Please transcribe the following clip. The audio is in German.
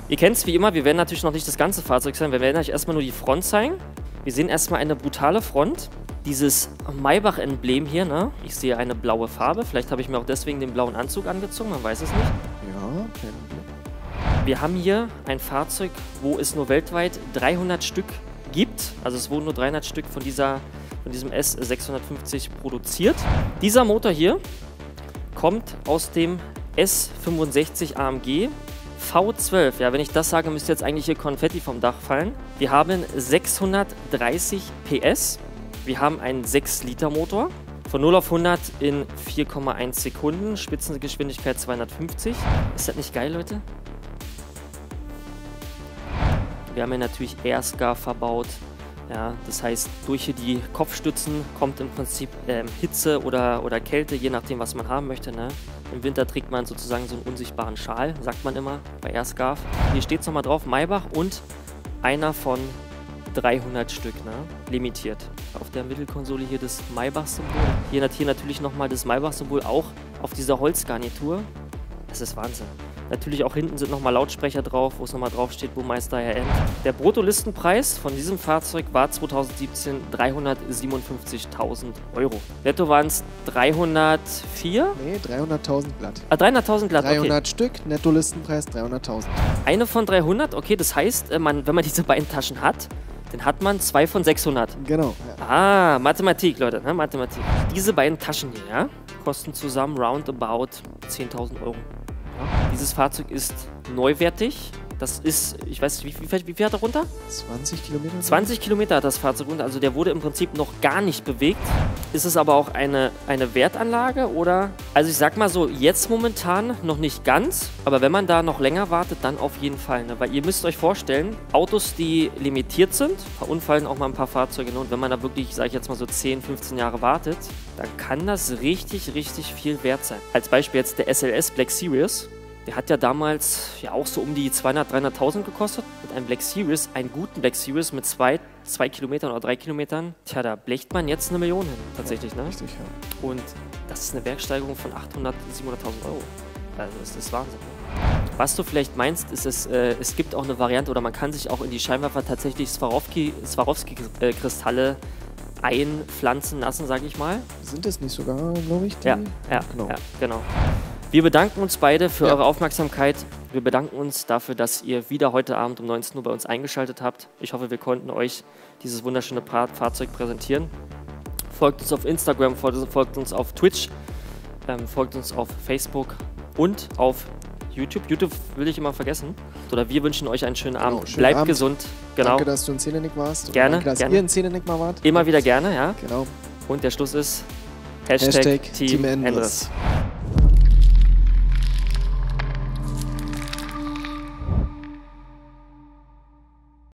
Ihr kennt es wie immer, wir werden natürlich noch nicht das ganze Fahrzeug zeigen, wir werden euch erstmal nur die Front zeigen. Wir sehen erstmal eine brutale Front. Dieses Maybach-Emblem hier, ne? Ich sehe eine blaue Farbe. Vielleicht habe ich mir auch deswegen den blauen Anzug angezogen, man weiß es nicht. Ja, Wir haben hier ein Fahrzeug, wo es nur weltweit 300 Stück gibt. Also es wurden nur 300 Stück von diesem S650 produziert. Dieser Motor hier kommt aus dem S65 AMG V12. Ja, wenn ich das sage, müsste jetzt eigentlich hier Konfetti vom Dach fallen. Wir haben 630 PS. Wir haben einen 6-Liter-Motor. Von 0 auf 100 in 4,1 Sekunden. Spitzengeschwindigkeit 250. Ist das nicht geil, Leute? Wir haben hier natürlich Airscar verbaut. Ja, das heißt, durch hier die Kopfstützen kommt im Prinzip Hitze oder Kälte, je nachdem, was man haben möchte. Ne? Im Winter trägt man sozusagen so einen unsichtbaren Schal, sagt man immer, bei Airscarf. Hier steht es nochmal drauf, Maybach und einer von 300 Stück, ne? Limitiert. Auf der Mittelkonsole hier das Maybach-Symbol. Hier natürlich nochmal das Maybach-Symbol auch auf dieser Holzgarnitur. Das ist Wahnsinn. Natürlich auch hinten sind nochmal Lautsprecher drauf, wo es nochmal drauf steht, Burmeister Herr End. Der Bruttolistenpreis von diesem Fahrzeug war 2017 357.000 Euro. Netto waren es 304? Nee, 300.000 glatt. Ah, 300.000 glatt, 300 okay. Stück, Nettolistenpreis 300.000. Eine von 300, okay, das heißt, wenn man diese beiden Taschen hat, dann hat man 2 von 600. Genau. Ja. Ah, Mathematik, Leute, ne? Mathematik. Diese beiden Taschen hier, ja, kosten zusammen roundabout 10.000 Euro. Ja. Dieses Fahrzeug ist neuwertig. Das ist, ich weiß nicht, wie viel hat er runter? 20 Kilometer? 20 Kilometer hat das Fahrzeug runter, also der wurde im Prinzip noch gar nicht bewegt. Ist es aber auch eine Wertanlage oder? Also ich sag mal so, jetzt momentan noch nicht ganz, aber wenn man da noch länger wartet, dann auf jeden Fall. Ne? Weil ihr müsst euch vorstellen, Autos, die limitiert sind, verunfallen auch mal ein paar Fahrzeuge. Ne? Und wenn man da wirklich, sage ich jetzt mal so 10, 15 Jahre wartet, dann kann das richtig, richtig viel wert sein. Als Beispiel jetzt der SLS Black Series. Der hat ja damals ja auch so um die 200.000, 300.000 gekostet. Mit einem Black Series, einen guten Black Series mit 2 Kilometern oder 3 Kilometern. Tja, da blecht man jetzt 1 Million hin, tatsächlich, ne? Richtig, ja. Und das ist eine Werksteigerung von 800.000, 700.000 Euro. Also das ist Wahnsinn. Was du vielleicht meinst, ist es gibt auch eine Variante, oder man kann sich auch in die Scheinwerfer tatsächlich Swarovski-Kristalle einpflanzen lassen, sage ich mal. Sind es nicht sogar, glaube ich, die? Ja, genau. Wir bedanken uns beide für eure Aufmerksamkeit. Wir bedanken uns dafür, dass ihr wieder heute Abend um 19 Uhr bei uns eingeschaltet habt. Ich hoffe, wir konnten euch dieses wunderschöne Fahrzeug präsentieren. Folgt uns auf Instagram, folgt uns auf Twitch, folgt uns auf Facebook und auf YouTube. YouTube will ich immer vergessen. Oder wir wünschen euch einen schönen Abend. Schönen Bleibt Abend. gesund. Genau. Danke, dass du in Szenenik warst. Gerne. Danke, dass gerne. ihr in Szenenik mal wart. Immer wieder gerne, ja. Genau. Und der Schluss ist Hashtag Team Endless.